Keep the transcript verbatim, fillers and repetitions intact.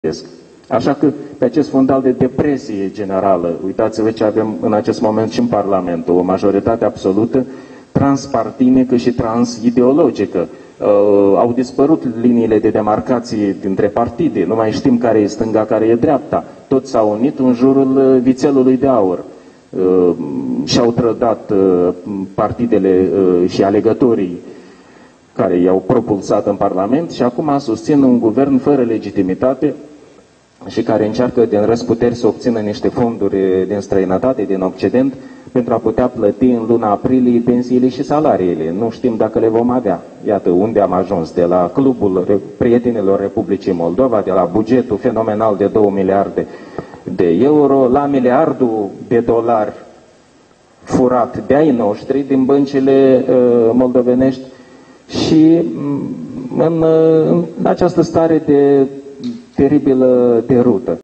Așa că pe acest fundal de depresie generală, uitați-vă ce avem în acest moment și în Parlament, o majoritate absolută transpartinică și transideologică. Uh, au dispărut liniile de demarcație dintre partide, nu mai știm care e stânga, care e dreapta. Toți s-au unit în jurul vițelului de aur. Uh, și-au trădat uh, partidele uh, și alegătorii care i-au propulsat în Parlament și acum susțin un guvern fără legitimitate și care încearcă din răsputeri să obțină niște fonduri din străinătate, din Occident, pentru a putea plăti în luna aprilie pensiile și salariile. Nu știm dacă le vom avea. Iată unde am ajuns, de la Clubul Prietenilor Republicii Moldova, de la bugetul fenomenal de două miliarde de euro, la miliardul de dolari furat de ai noștri din băncile uh, moldovenești și în, în această stare de teribilă derută.